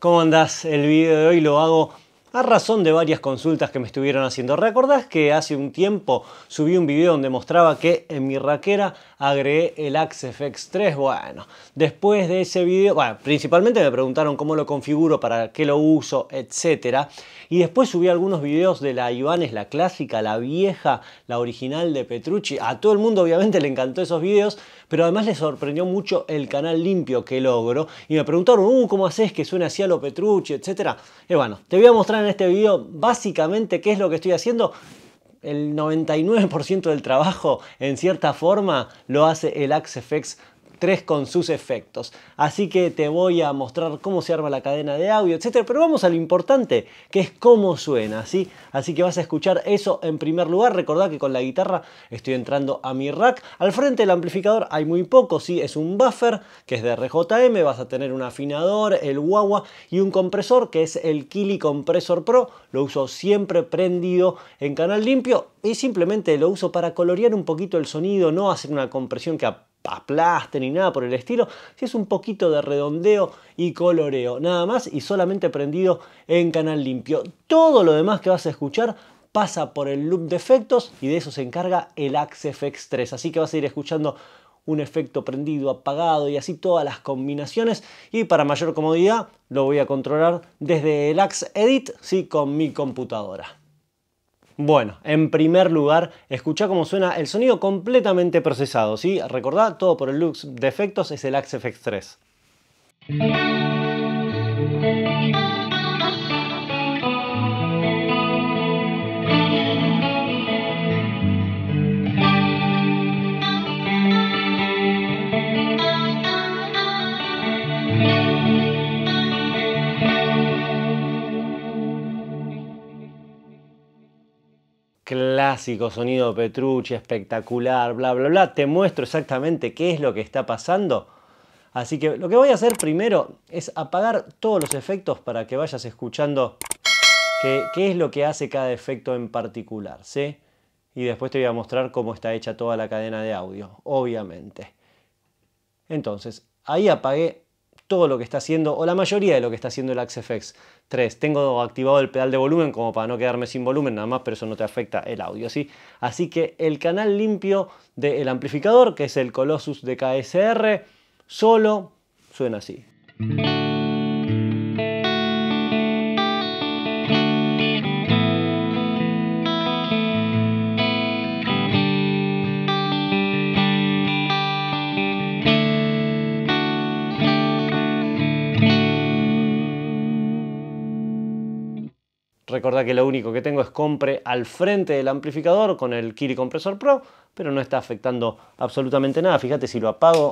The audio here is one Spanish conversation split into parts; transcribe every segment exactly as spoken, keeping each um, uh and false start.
¿Cómo andás? El video de hoy lo hago a razón de varias consultas que me estuvieron haciendo. ¿Recordás que hace un tiempo subí un video donde mostraba que en mi raquera agregué el Axe F X tres? Bueno, después de ese video, bueno, principalmente me preguntaron cómo lo configuro, para qué lo uso, etcétera. Y después subí algunos videos de la Ibanez, la clásica, la vieja, la original de Petrucci. A todo el mundo obviamente le encantó esos videos, pero además les sorprendió mucho el canal limpio que logro. Y me preguntaron, uh, ¿cómo haces que suene así a lo Petrucci, etcétera? Y bueno, te voy a mostrar en este video básicamente qué es lo que estoy haciendo. El noventa y nueve por ciento del trabajo, en cierta forma, lo hace el Axe F X tres con sus efectos. Así que te voy a mostrar cómo se arma la cadena de audio, etcétera. Pero vamos a lo importante, que es cómo suena, ¿sí? Así que vas a escuchar eso en primer lugar. Recordá que con la guitarra estoy entrando a mi rack. Al frente del amplificador hay muy poco, ¿sí? Es un buffer que es de R J M. Vas a tener un afinador, el wah-wah y un compresor que es el Kili Compressor Pro. Lo uso siempre prendido en canal limpio y simplemente lo uso para colorear un poquito el sonido, no hacer una compresión que aplaste ni nada por el estilo. Si es un poquito de redondeo y coloreo, nada más, y solamente prendido en canal limpio. Todo lo demás que vas a escuchar pasa por el loop de efectos y de eso se encarga el Axe F X tres. Así que vas a ir escuchando un efecto prendido, apagado y así todas las combinaciones. Y para mayor comodidad lo voy a controlar desde el Axe Edit, sí, con mi computadora. Bueno, en primer lugar, escuchá cómo suena el sonido completamente procesado, ¿sí? Recordá, todo por el loop de efectos es el Axe F X tres. Clásico sonido Petrucci, espectacular, bla, bla, bla. Te muestro exactamente qué es lo que está pasando. Así que lo que voy a hacer primero es apagar todos los efectos para que vayas escuchando qué, qué es lo que hace cada efecto en particular, ¿sí? Y después te voy a mostrar cómo está hecha toda la cadena de audio, obviamente. Entonces, ahí apagué todo lo que está haciendo, o la mayoría de lo que está haciendo el Axe F X tres. Tengo activado el pedal de volumen como para no quedarme sin volumen nada más, pero eso no te afecta el audio, ¿sí? Así que el canal limpio del amplificador, que es el Colossus de K S R, solo suena así. Recordá que lo único que tengo es compre al frente del amplificador con el Kili Compressor Pro, pero no está afectando absolutamente nada. Fíjate si lo apago.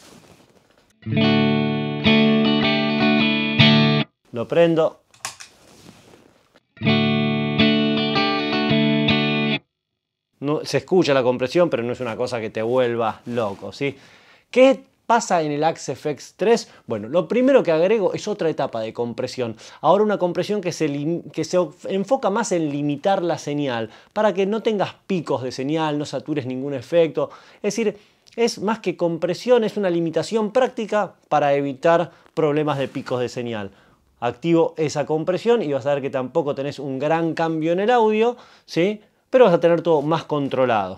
Lo prendo. No, se escucha la compresión, pero no es una cosa que te vuelva loco, ¿sí? ¿Qué pasa en el Axe F X tres? Bueno, lo primero que agrego es otra etapa de compresión. Ahora una compresión que se, que se enfoca más en limitar la señal, para que no tengas picos de señal, no satures ningún efecto. Es decir, es más que compresión, es una limitación práctica para evitar problemas de picos de señal. Activo esa compresión y vas a ver que tampoco tenés un gran cambio en el audio, ¿sí? Pero vas a tener todo más controlado.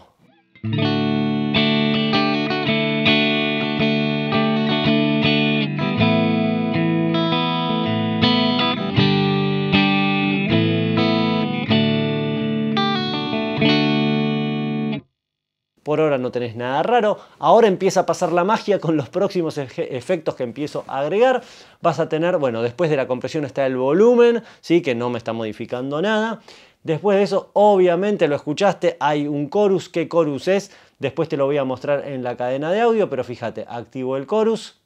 Por ahora no tenés nada raro. Ahora empieza a pasar la magia con los próximos efectos que empiezo a agregar. Vas a tener, bueno, después de la compresión está el volumen, ¿sí? Que no me está modificando nada. Después de eso, obviamente lo escuchaste, hay un chorus. ¿Qué chorus es? Después te lo voy a mostrar en la cadena de audio, pero fíjate, activo el chorus.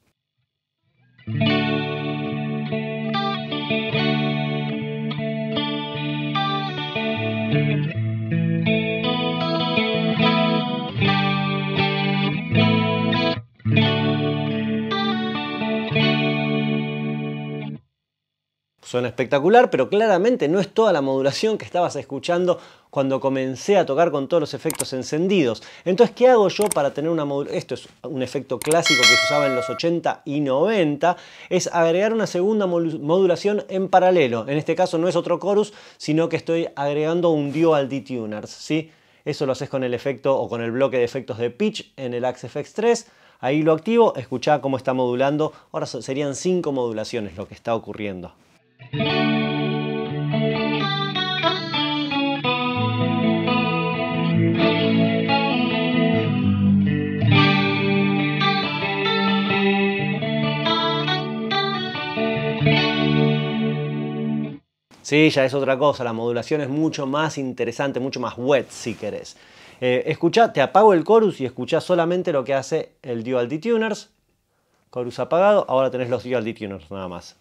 suena espectacular, pero claramente no es toda la modulación que estabas escuchando cuando comencé a tocar con todos los efectos encendidos. Entonces, ¿qué hago yo para tener una modulación? Esto es un efecto clásico que se usaba en los ochenta y noventa, es agregar una segunda modulación en paralelo. En este caso no es otro chorus, sino que estoy agregando un dual detuners, ¿sí? Eso lo haces con el efecto o con el bloque de efectos de pitch en el Axe F X tres. Ahí lo activo, escuchá cómo está modulando. Ahora serían cinco modulaciones lo que está ocurriendo. Sí, ya es otra cosa, la modulación es mucho más interesante, mucho más wet si querés. Eh, escuchá, te apago el chorus y escuchá solamente lo que hace el dual detuners. Chorus apagado, ahora tenés los dual detuners nada más.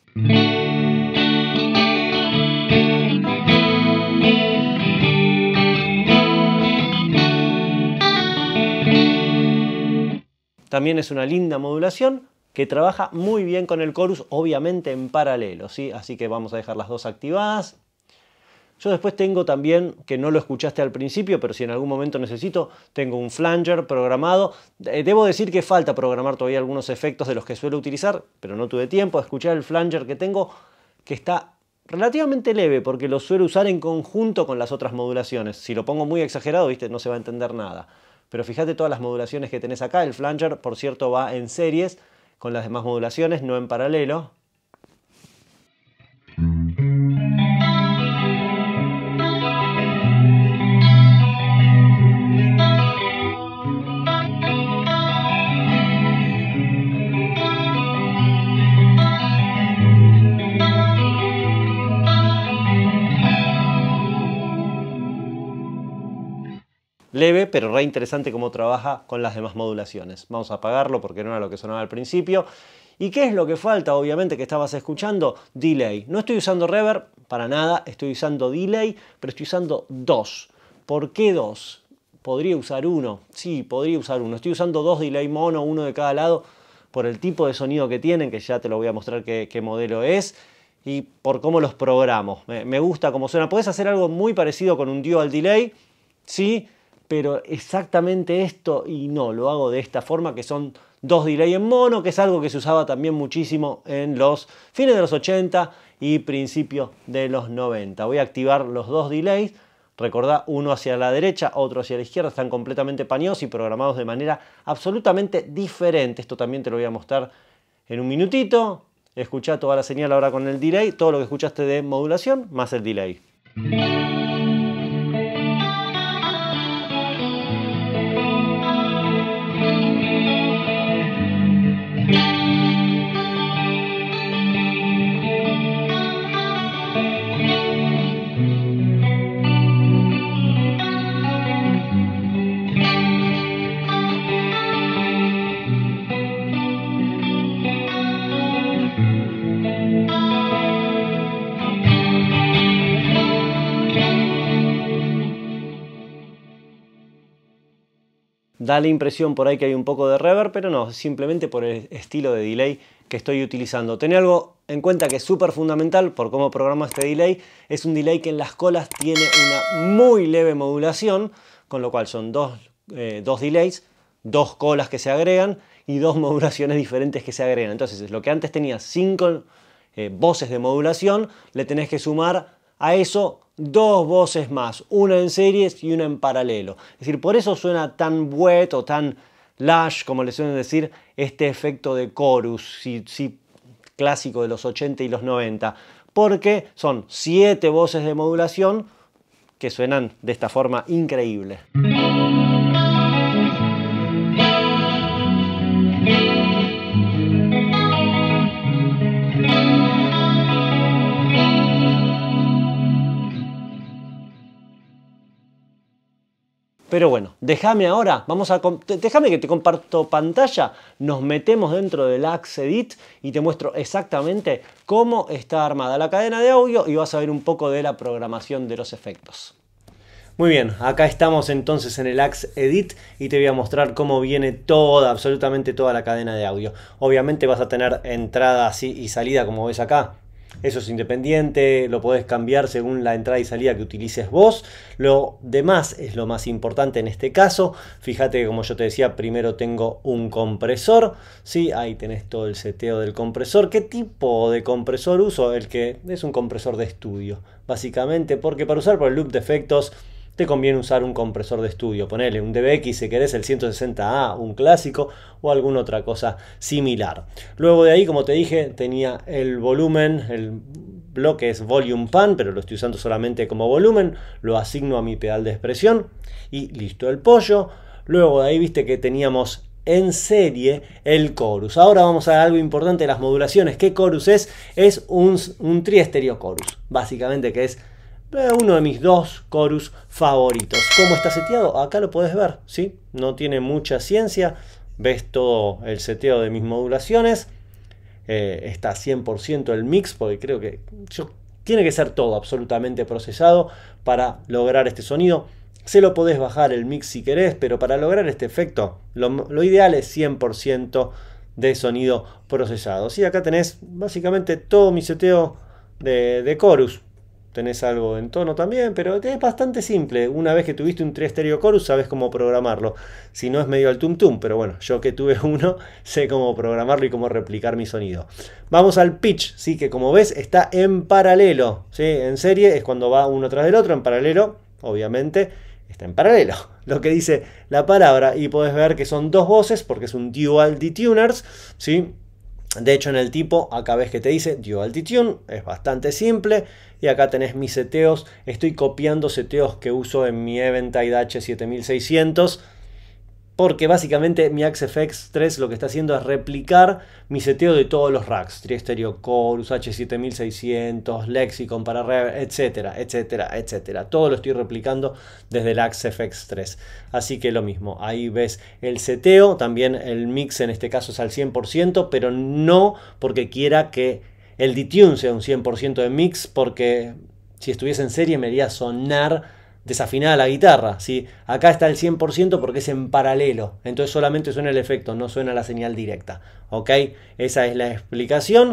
También es una linda modulación que trabaja muy bien con el chorus, obviamente en paralelo, ¿sí? Así que vamos a dejar las dos activadas. Yo después tengo también, que no lo escuchaste al principio, pero si en algún momento necesito, tengo un flanger programado. Debo decir que falta programar todavía algunos efectos de los que suelo utilizar, pero no tuve tiempo. Escuchar el flanger que tengo, que está relativamente leve, porque lo suelo usar en conjunto con las otras modulaciones. Si lo pongo muy exagerado, ¿viste? No se va a entender nada. Pero fíjate todas las modulaciones que tenés acá. El flanger, por cierto, va en series con las demás modulaciones, no en paralelo. Leve, pero re interesante cómo trabaja con las demás modulaciones. Vamos a apagarlo porque no era lo que sonaba al principio. ¿Y qué es lo que falta? Obviamente que estabas escuchando delay. No estoy usando reverb para nada, estoy usando delay, pero estoy usando dos. ¿Por qué dos? ¿Podría usar uno? Sí, podría usar uno. Estoy usando dos delay mono, uno de cada lado, por el tipo de sonido que tienen, que ya te lo voy a mostrar qué, qué modelo es, y por cómo los programo. Me, me gusta cómo suena. Podés hacer algo muy parecido con un dual delay, sí, pero exactamente esto y no, lo hago de esta forma, que son dos delay en mono, que es algo que se usaba también muchísimo en los fines de los ochenta y principios de los noventa. Voy a activar los dos delays. Recordá, uno hacia la derecha, otro hacia la izquierda, están completamente pañosos y programados de manera absolutamente diferente. Esto también te lo voy a mostrar en un minutito. Escuchá toda la señal ahora con el delay, todo lo que escuchaste de modulación más el delay. Da la impresión por ahí que hay un poco de reverb, pero no, simplemente por el estilo de delay que estoy utilizando. Ten algo en cuenta que es súper fundamental por cómo programo este delay. Es un delay que en las colas tiene una muy leve modulación, con lo cual son dos, eh, dos delays, dos colas que se agregan y dos modulaciones diferentes que se agregan. Entonces, lo que antes tenía cinco eh, voces de modulación, le tenés que sumar a eso dos voces más, una en series y una en paralelo. Es decir, por eso suena tan wet o tan lush, como le suelen decir, este efecto de chorus, sí, sí, clásico de los ochenta y los noventa, porque son siete voces de modulación que suenan de esta forma increíble. Pero bueno, déjame ahora, vamos a, déjame que te comparto pantalla, nos metemos dentro del Axe Edit y te muestro exactamente cómo está armada la cadena de audio y vas a ver un poco de la programación de los efectos. Muy bien, acá estamos entonces en el Axe Edit y te voy a mostrar cómo viene toda, absolutamente toda la cadena de audio. Obviamente vas a tener entrada así y salida como ves acá. Eso es independiente, lo podés cambiar según la entrada y salida que utilices vos. Lo demás es lo más importante en este caso. Fíjate que, como yo te decía, primero tengo un compresor, ¿sí? Ahí tenés todo el seteo del compresor. ¿Qué tipo de compresor uso? El que es un compresor de estudio, básicamente, porque para usar por el loop de efectos te conviene usar un compresor de estudio. Ponele un D B X si querés, el ciento sesenta A, un clásico o alguna otra cosa similar. Luego de ahí, como te dije, tenía el volumen, el bloque es Volume Pan, pero lo estoy usando solamente como volumen. Lo asigno a mi pedal de expresión y listo el pollo. Luego de ahí viste que teníamos en serie el chorus. Ahora vamos a ver algo importante de las modulaciones. ¿Qué chorus es? Es un, un tri-estéreo chorus, básicamente, que es uno de mis dos chorus favoritos. ¿Cómo está seteado? Acá lo podés ver, ¿sí? No tiene mucha ciencia. Ves todo el seteo de mis modulaciones. Eh, está cien por ciento el mix, porque creo que yo, tiene que ser todo absolutamente procesado para lograr este sonido. Se lo podés bajar el mix si querés, pero para lograr este efecto, lo, lo ideal es cien por ciento de sonido procesado. Sí, acá tenés básicamente todo mi seteo de, de chorus. Tenés algo en tono también, pero es bastante simple. Una vez que tuviste un tri-estéreo chorus, sabes cómo programarlo. Si no, es medio al tum tum, pero bueno, yo que tuve uno, sé cómo programarlo y cómo replicar mi sonido. Vamos al pitch, ¿sí? Que como ves está en paralelo, ¿sí? En serie es cuando va uno tras del otro, en paralelo, obviamente, está en paralelo, lo que dice la palabra. Y podés ver que son dos voces, porque es un dual detuners, ¿sí? De hecho, en el tipo, acá ves que te dice Dual Detune, es bastante simple. Y acá tenés mis seteos. Estoy copiando seteos que uso en mi Eventide H siete mil seiscientos. Porque básicamente mi Axe F X tres lo que está haciendo es replicar mi seteo de todos los racks. Tri-Stereo Chorus, H siete mil seiscientos, Lexicon para Reverb, etcétera, etcétera, etcétera. Todo lo estoy replicando desde el Axe F X tres. Así que lo mismo, ahí ves el seteo. También el mix en este caso es al cien por ciento, pero no porque quiera que el detune sea un cien por ciento de mix, porque si estuviese en serie me haría sonar desafinada la guitarra, ¿sí? Acá está el cien por ciento porque es en paralelo, entonces solamente suena el efecto, no suena la señal directa, ¿ok? Esa es la explicación.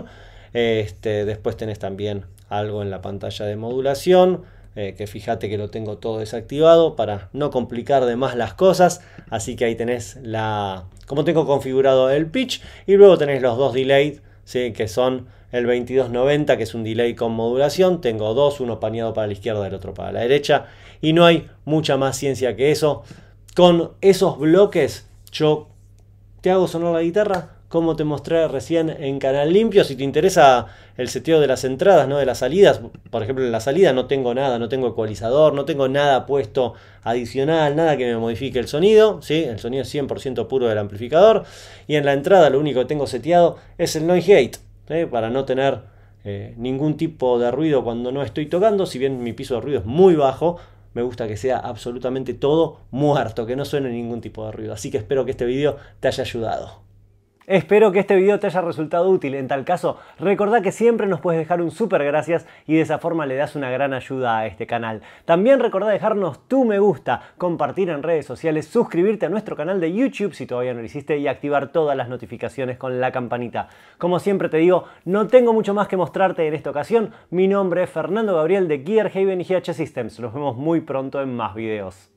Este, después tenés también algo en la pantalla de modulación, eh, que fíjate que lo tengo todo desactivado para no complicar de más las cosas, así que ahí tenés la, como tengo configurado el pitch, y luego tenés los dos delays, ¿sí? Que son el veintidós noventa, que es un delay con modulación. Tengo dos, uno paneado para la izquierda y el otro para la derecha. Y no hay mucha más ciencia que eso. Con esos bloques yo te hago sonar la guitarra como te mostré recién en Canal Limpio. Si te interesa el seteo de las entradas, no de las salidas, por ejemplo en la salida no tengo nada, no tengo ecualizador, no tengo nada puesto adicional, nada que me modifique el sonido, ¿sí? El sonido es cien por ciento puro del amplificador. Y en la entrada lo único que tengo seteado es el noise gate, ¿sí? Para no tener eh, ningún tipo de ruido cuando no estoy tocando. Si bien mi piso de ruido es muy bajo, me gusta que sea absolutamente todo muerto, que no suene ningún tipo de ruido. Así que espero que este video te haya ayudado. Espero que este video te haya resultado útil. En tal caso, recordá que siempre nos puedes dejar un súper gracias y de esa forma le das una gran ayuda a este canal. También recordá dejarnos tu me gusta, compartir en redes sociales, suscribirte a nuestro canal de YouTube si todavía no lo hiciste y activar todas las notificaciones con la campanita. Como siempre te digo, no tengo mucho más que mostrarte en esta ocasión. Mi nombre es Fernando Gabriel de Gear Haven y G H Systems. Nos vemos muy pronto en más videos.